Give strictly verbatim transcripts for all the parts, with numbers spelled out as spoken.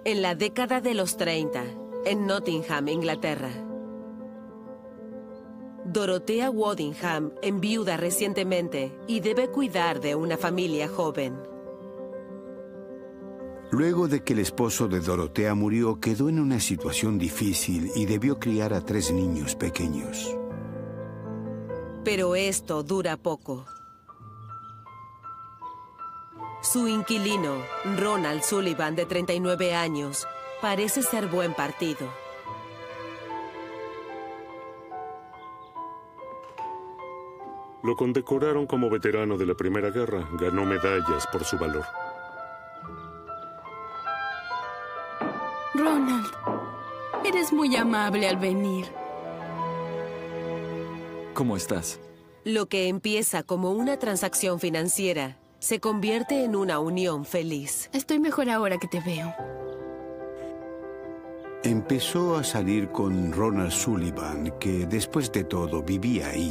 En la década de los treinta, en Nottingham, Inglaterra. Dorothea Waddingham enviuda recientemente y debe cuidar de una familia joven. Luego de que el esposo de Dorothea murió, quedó en una situación difícil y debió criar a tres niños pequeños. Pero esto dura poco. Su inquilino, Ronald Sullivan, de treinta y nueve años, parece ser buen partido. Lo condecoraron como veterano de la Primera Guerra. Ganó medallas por su valor. Ronald, eres muy amable al venir. ¿Cómo estás? Lo que empieza como una transacción financiera se convierte en una unión feliz. Estoy mejor ahora que te veo. Empezó a salir con Ronald Sullivan, que después de todo vivía ahí.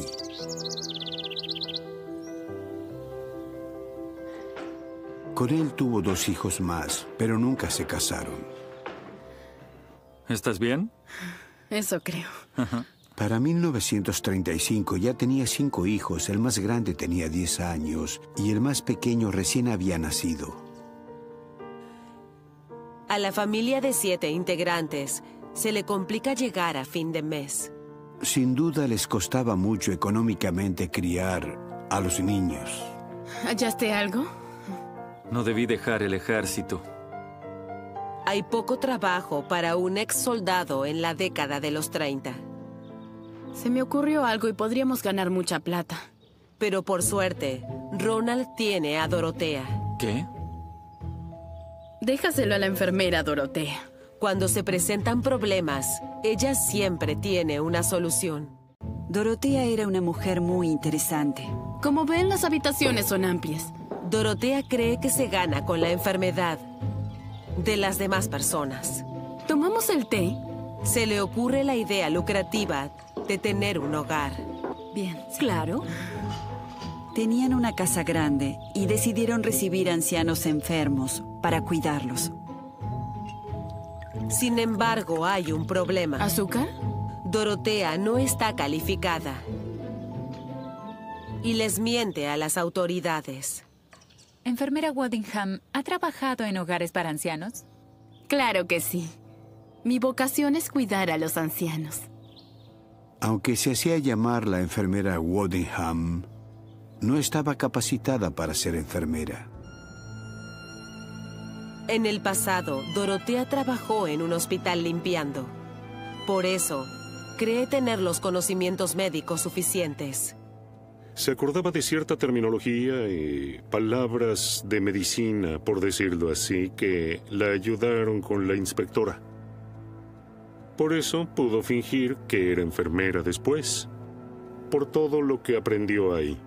Con él tuvo dos hijos más, pero nunca se casaron. ¿Estás bien? Eso creo. Para mil novecientos treinta y cinco ya tenía cinco hijos. El más grande tenía diez años y el más pequeño recién había nacido. A la familia de siete integrantes se le complica llegar a fin de mes. Sin duda les costaba mucho económicamente criar a los niños. ¿Hallaste algo? No debí dejar el ejército. Hay poco trabajo para un ex soldado en la década de los treinta. Se me ocurrió algo y podríamos ganar mucha plata. Pero por suerte, Ronald tiene a Dorothea. ¿Qué? Déjaselo a la enfermera, Dorothea. Cuando se presentan problemas, ella siempre tiene una solución. Dorothea era una mujer muy interesante. Como ven, las habitaciones son amplias. Dorothea cree que se gana con la enfermedad de las demás personas. ¿Tomamos el té? Se le ocurre la idea lucrativa de tener un hogar. Bien, claro. Tenían una casa grande y decidieron recibir ancianos enfermos para cuidarlos. Sin embargo, hay un problema. ¿Azúcar? Dorothea no está calificada y les miente a las autoridades. Enfermera Waddingham, ¿ha trabajado en hogares para ancianos? Claro que sí. Mi vocación es cuidar a los ancianos. Aunque se hacía llamar la enfermera Waddingham, no estaba capacitada para ser enfermera. En el pasado, Dorothea trabajó en un hospital limpiando. Por eso, cree tener los conocimientos médicos suficientes. Se acordaba de cierta terminología y palabras de medicina, por decirlo así, que la ayudaron con la inspectora. Por eso pudo fingir que era enfermera después, por todo lo que aprendió ahí.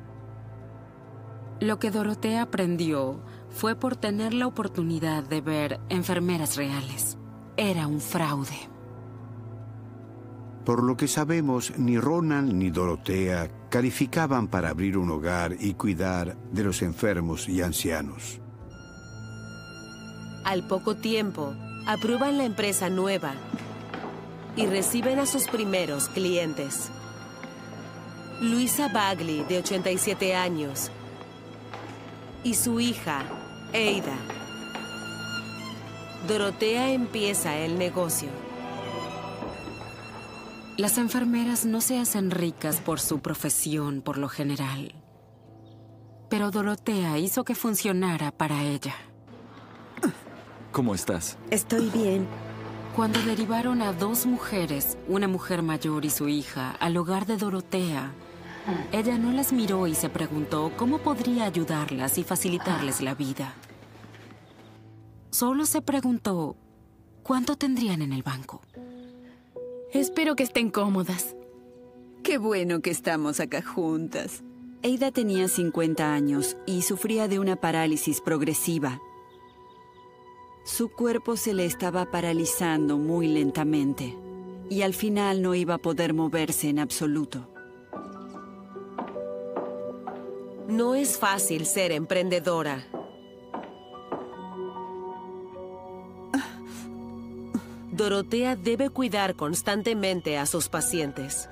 Lo que Dorothea aprendió fue por tener la oportunidad de ver enfermeras reales. Era un fraude. Por lo que sabemos, ni Ronald ni Dorothea calificaban para abrir un hogar y cuidar de los enfermos y ancianos. Al poco tiempo, aprueban la empresa nueva y reciben a sus primeros clientes. Luisa Bagley, de ochenta y siete años, y su hija, Ada. Dorothea empieza el negocio. Las enfermeras no se hacen ricas por su profesión, por lo general. Pero Dorothea hizo que funcionara para ella. ¿Cómo estás? Estoy bien. Cuando derivaron a dos mujeres, una mujer mayor y su hija, al hogar de Dorothea, ella no las miró y se preguntó cómo podría ayudarlas y facilitarles la vida. Solo se preguntó cuánto tendrían en el banco. Espero que estén cómodas. Qué bueno que estamos acá juntas. Ada tenía cincuenta años y sufría de una parálisis progresiva. Su cuerpo se le estaba paralizando muy lentamente y al final no iba a poder moverse en absoluto. No es fácil ser emprendedora. Dorotea debe cuidar constantemente a sus pacientes.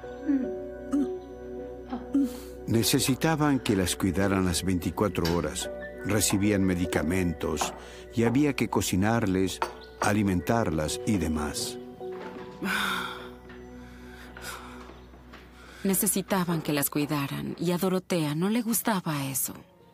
Necesitaban que las cuidaran las veinticuatro horas. Recibían medicamentos y había que cocinarles, alimentarlas y demás. Necesitaban que las cuidaran y a Dorotea no le gustaba eso.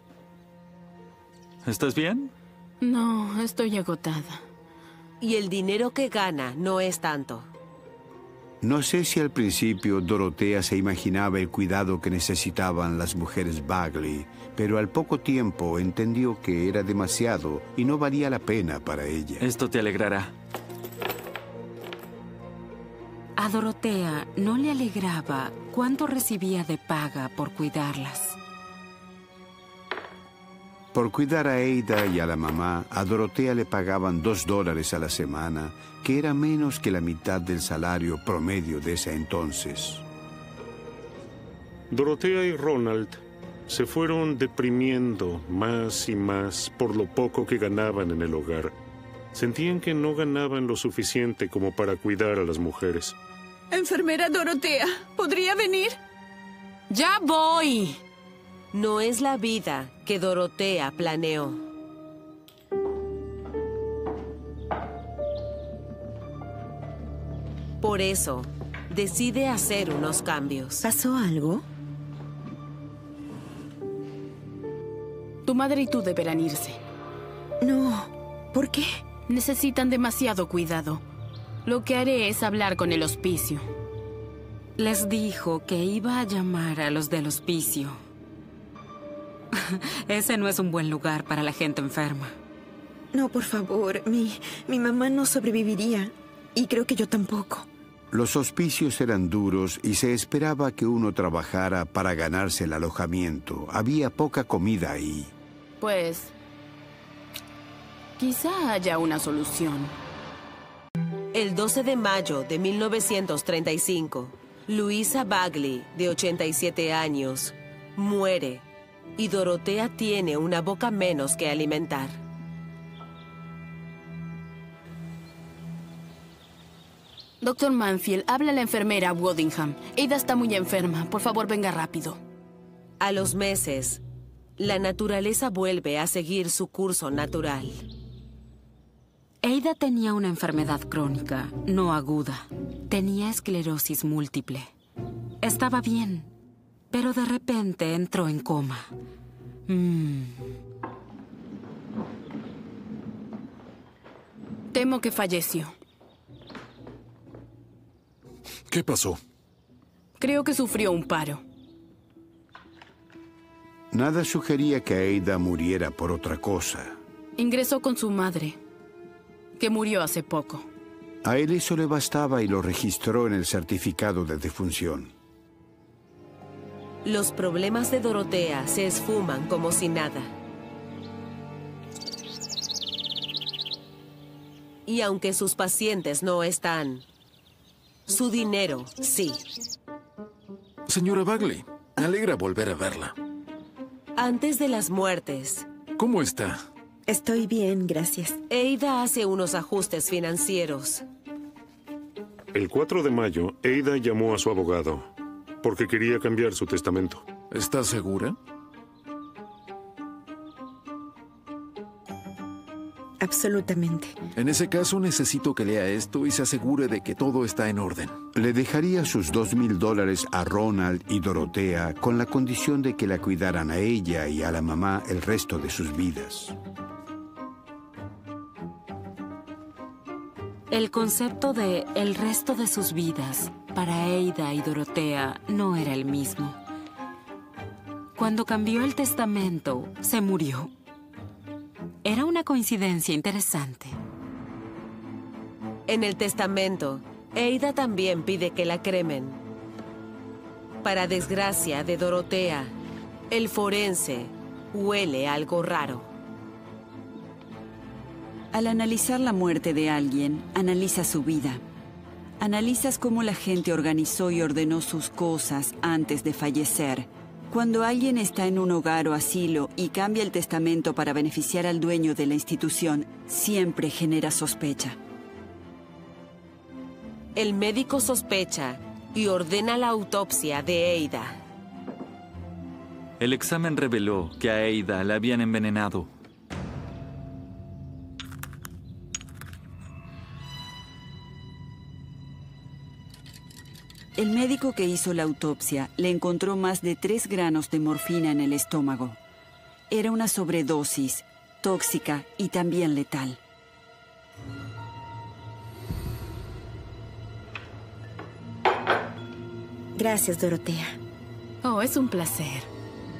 ¿Estás bien? No, estoy agotada. Y el dinero que gana no es tanto. No sé si al principio Dorotea se imaginaba el cuidado que necesitaban las mujeres Bagley, pero al poco tiempo entendió que era demasiado y no valía la pena para ella. Esto te alegrará. A Dorotea no le alegraba cuánto recibía de paga por cuidarlas. Por cuidar a Ada y a la mamá, a Dorotea le pagaban dos dólares a la semana, que era menos que la mitad del salario promedio de ese entonces. Dorotea y Ronald se fueron deprimiendo más y más por lo poco que ganaban en el hogar. Sentían que no ganaban lo suficiente como para cuidar a las mujeres. Enfermera Dorotea, ¿podría venir? ¡Ya voy! No es la vida que Dorotea planeó. Por eso, decide hacer unos cambios. ¿Pasó algo? Tu madre y tú deberán irse. No. ¿Por qué? Necesitan demasiado cuidado. Lo que haré es hablar con el hospicio. Les dijo que iba a llamar a los del hospicio. Ese no es un buen lugar para la gente enferma. No, por favor. Mi, mi mamá no sobreviviría. Y creo que yo tampoco. Los hospicios eran duros y se esperaba que uno trabajara para ganarse el alojamiento. Había poca comida ahí. Pues... quizá haya una solución. El doce de mayo de mil novecientos treinta y cinco, Louisa Bagley, de ochenta y siete años, muere y Dorotea tiene una boca menos que alimentar. Doctor Manfield, habla la enfermera Waddingham. Ada está muy enferma. Por favor, venga rápido. A los meses, la naturaleza vuelve a seguir su curso natural. Ada tenía una enfermedad crónica, no aguda. Tenía esclerosis múltiple. Estaba bien, pero de repente entró en coma. Mm. Temo que falleció. ¿Qué pasó? Creo que sufrió un paro. Nada sugería que Ada muriera por otra cosa. Ingresó con su madre, que murió hace poco. A él eso le bastaba y lo registró en el certificado de defunción. Los problemas de Dorotea se esfuman como si nada. Y aunque sus pacientes no están, su dinero sí. Señora Bagley, me alegra volver a verla. Antes de las muertes, ¿Cómo está? Estoy bien, gracias. Ada hace unos ajustes financieros. El cuatro de mayo, Ada llamó a su abogado porque quería cambiar su testamento. ¿Está segura? Absolutamente. En ese caso, necesito que lea esto y se asegure de que todo está en orden. Le dejaría sus dos mil dólares a Ronald y Dorotea con la condición de que la cuidaran a ella y a la mamá el resto de sus vidas. El concepto de el resto de sus vidas para Ada y Dorotea no era el mismo. Cuando cambió el testamento, se murió. Era una coincidencia interesante. En el testamento, Ada también pide que la cremen. Para desgracia de Dorotea, el forense huele algo raro. Al analizar la muerte de alguien, analiza su vida. Analizas cómo la gente organizó y ordenó sus cosas antes de fallecer. Cuando alguien está en un hogar o asilo y cambia el testamento para beneficiar al dueño de la institución, siempre genera sospecha. El médico sospecha y ordena la autopsia de Ada. El examen reveló que a Ada la habían envenenado. El médico que hizo la autopsia le encontró más de tres granos de morfina en el estómago. Era una sobredosis, tóxica y también letal. Gracias, Dorotea. Oh, es un placer.